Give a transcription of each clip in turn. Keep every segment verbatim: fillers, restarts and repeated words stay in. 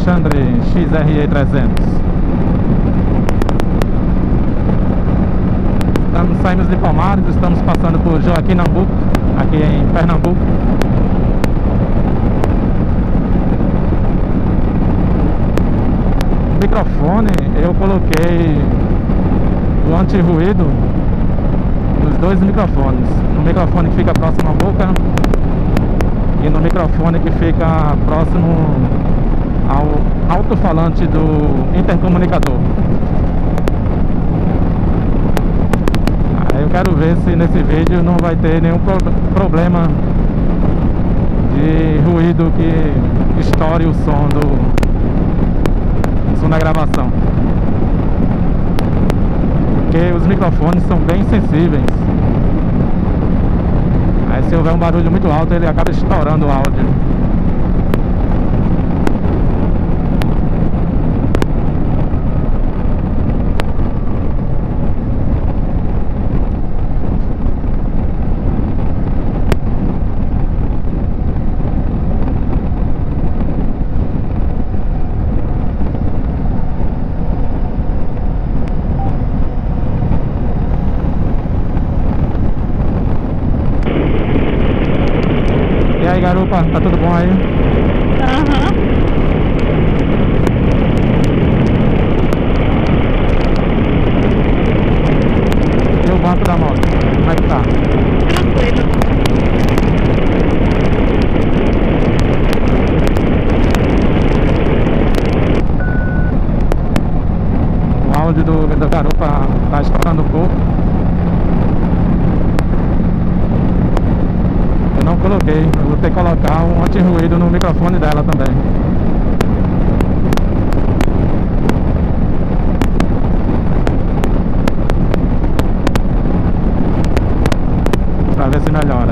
Alexandre X R E trezentos. Estamos, saímos de Palmares, estamos passando por Joaquim Nabuco, aqui em Pernambuco. O microfone, eu coloquei o anti-ruído nos dois microfones, no microfone que fica próximo à boca e no microfone que fica próximo ao alto-falante do intercomunicador. Aí eu quero ver se nesse vídeo não vai ter nenhum pro problema de ruído que estoure o som do som na gravação, porque os microfones são bem sensíveis. Aí se houver um barulho muito alto, ele acaba estourando o áudio. E aí, garupa, tá tudo bom aí? Aham. E o banco da moto, como é que tá? Tranquilo. O áudio do, do garupa tá estourando um pouco. Eu não coloquei, eu vou ter que colocar um anti-ruído no microfone dela também. Pra ver se melhora.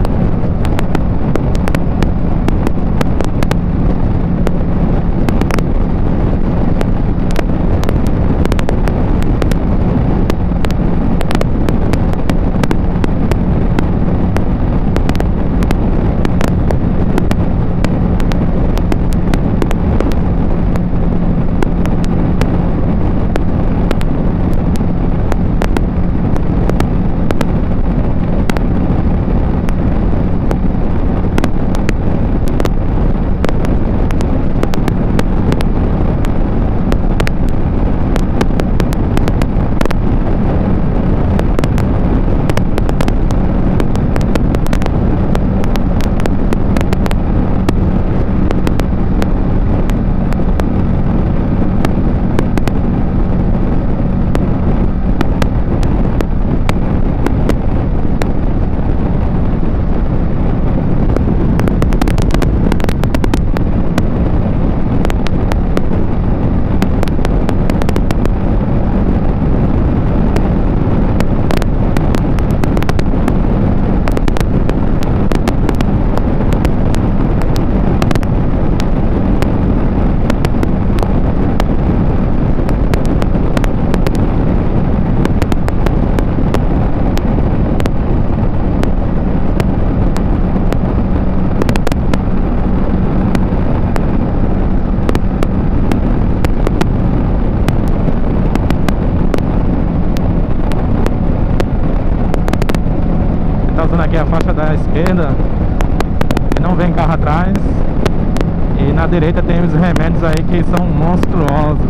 Usando aqui a faixa da esquerda e não vem carro atrás, e na direita tem os remédios aí que são monstruosos,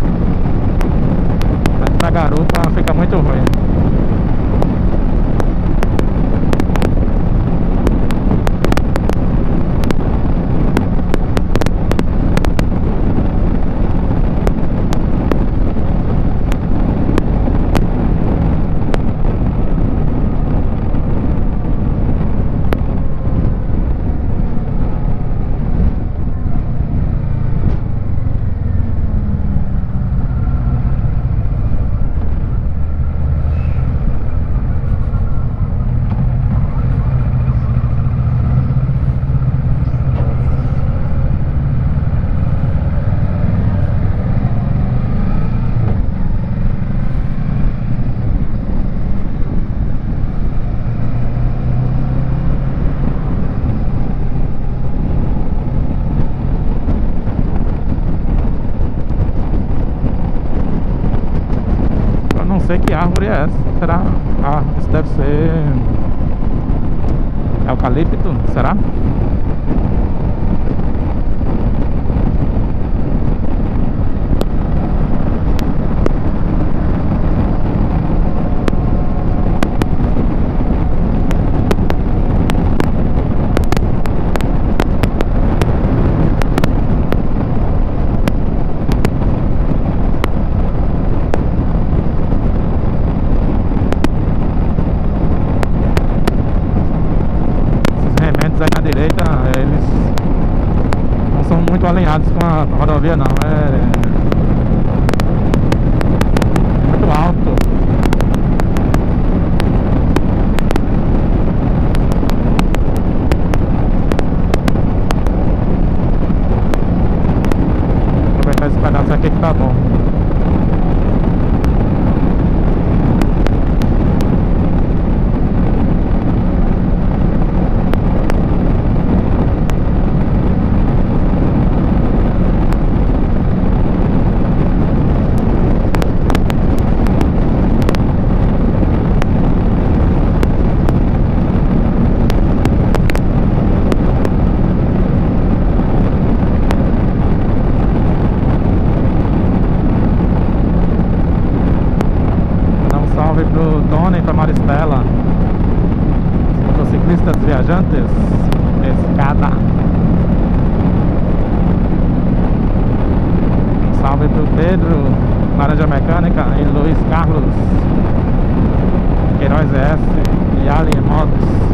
mas pra garupa fica muito ruim. sei que árvore é essa. Será? Ah, isso deve ser eucalipto, será? Aí na direita, eles não são muito alinhados com a rodovia não, é muito alto. Vou aproveitar esse pedaço aqui que tá bom. Pro Tony e pra Maristela, motociclistas viajantes, escada. Um salve pro Pedro, Laranja Mecânica, e Luiz Carlos, Queiroz S e Alien Motos.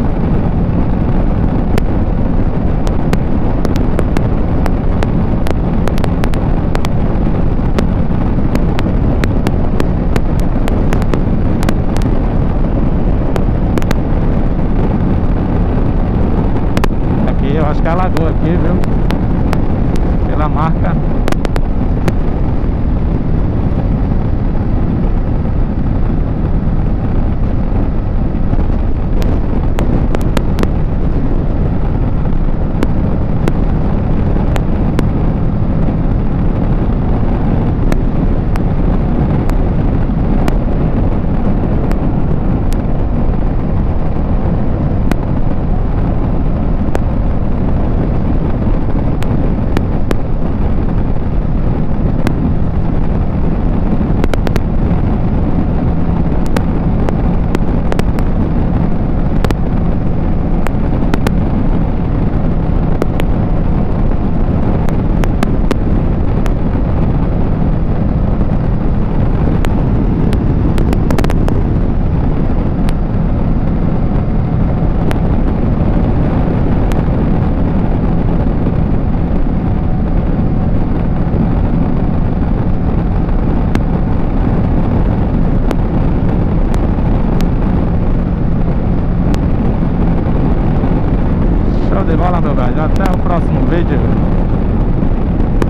Eu acho que é a lagoa aqui, viu? Pela marca